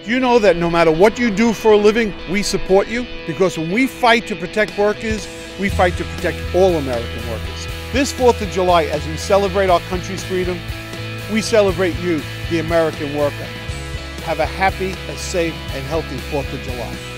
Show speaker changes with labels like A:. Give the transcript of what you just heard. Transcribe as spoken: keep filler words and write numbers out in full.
A: Do you know that no matter what you do for a living, we support you? Because when we fight to protect workers, we fight to protect all American workers. This fourth of July, as we celebrate our country's freedom, we celebrate you, the American worker. Have a happy, a safe, and healthy fourth of July.